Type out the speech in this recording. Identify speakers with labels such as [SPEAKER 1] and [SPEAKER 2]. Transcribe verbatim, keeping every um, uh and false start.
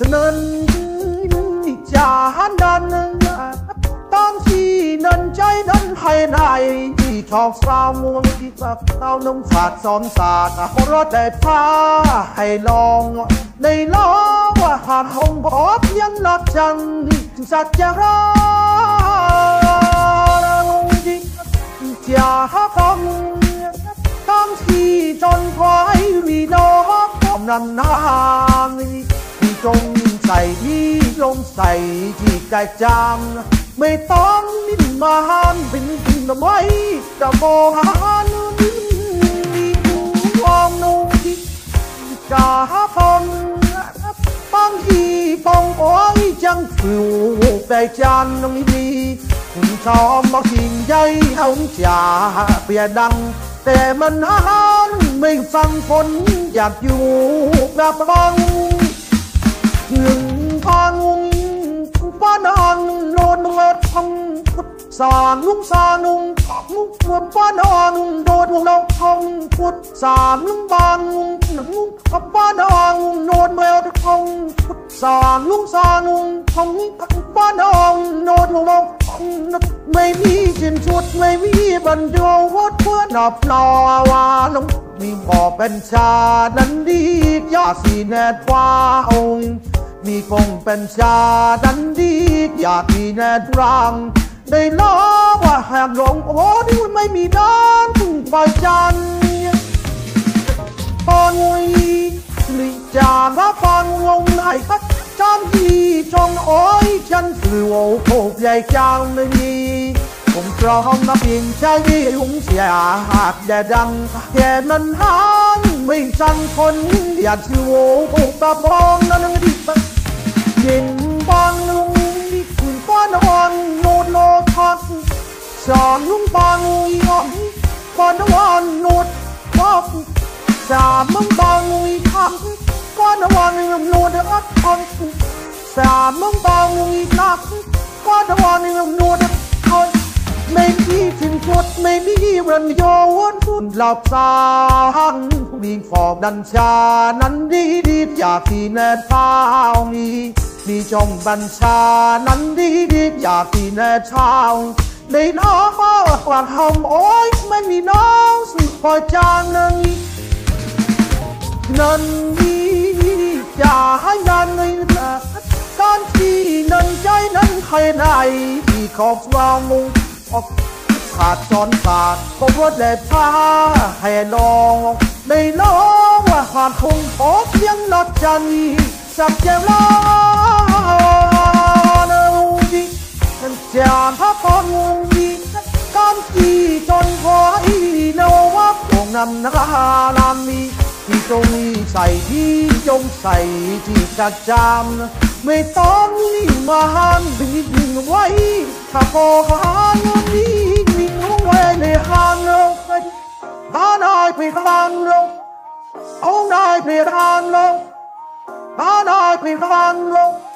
[SPEAKER 1] นันจานันตั้งที่นันใจนั้นให้ในที่ชอบสาวมวงที่สักเต้าน้ำฝาดซ้อนสาดรถได้พาให้ลองในล้อว่าหาดหงบอเพียงลักจันถึงสัจจาราจะหาคำตั้งที่จนคอยมีน้องความนันนานที่จงใส่ที่ลงใส่ที่กายจางไม่ต้องนิ่มมาหันเป็นกินไว้จะโบหันมีความนุ่มที่จะหาคนบางทีปองโอ้ยจังฟิวแต่จันตรงนี้คุณชอบบอกสิ่งใจเขาจะเปียดังแต่มันหันไม่ฟังคนอยากอยู่แบบบังหนึ่งพันป้านางโนนเล็ดพังพุทธสานุงสานุงมุกรวมป้านางโดดวงเราพังพุทธสานุงบางนุงหนังกับป้านางโนนเล็ดพังพุทธสานุงสานุงพังป้านางโนดวงเราพังไม่มีจินชุดไม่มีบรรโยวัดเพื่อนับนาวาลงมีหมอเป็นชาดันดียาสีแนดฟ้าองมีคงเป็นชาดันดีอยากมีแนตรังได้ล้อว่าแหกลงโอ้ดิไม่มีด้านถึงปจันปอนวีลิจาพระฟังลงไหนพัดจันทีจงโอ้ยฉันฝือโอ้โหใหญ่จางไม่มีผมพร้อมนับยิงใจหุงเสียหากแดดดังแค่นั้นหันไม่สั่งคนอยากชิวโอ้ตาบองนั้นดียิงบางลุงนี่คุณป้านอนโนดโนทักสอนลุงบางอีอ่อนป้านอนโนดทักสามมึงบางอีทักป้านอนโนดอัดทักสามมึงบางอีทักป้านอนโนดทักไม่มีทิ้งชุดไม่มีรันโยวนสุดหลับสางมีฟอกดันชานั้นดีดีอยากที่แนทเท้ามีมีจงบัญชานั้นดีดีอยากที่แน่เช้าในน้องว่าความหอมโอ้ยไม่มีน้องสุดพอจางนั้นนันดีจะให้นันในการที่นันใจนั้นใครไหนที่ขอบวางมุงออกขาดจอนขาดก็รถแล่พาให้ลองในน้องว่าขาดคงขอเพียงหลักจันสับเจ้าลาเนื้อดีฉันจะพาคนงงดีการที่จนพออีโนว่าคงนำนานามีที่ตรงนี้ใส่ที่จงใส่ที่กระจำไม่ต้องนี่มาหันวิ่งไว้ถ้าพอหาเงินนี้วิ่งไว้ในหันเราหาได้ไปหันเราเอาได้ไปหันเราหาได้ไปหันเรา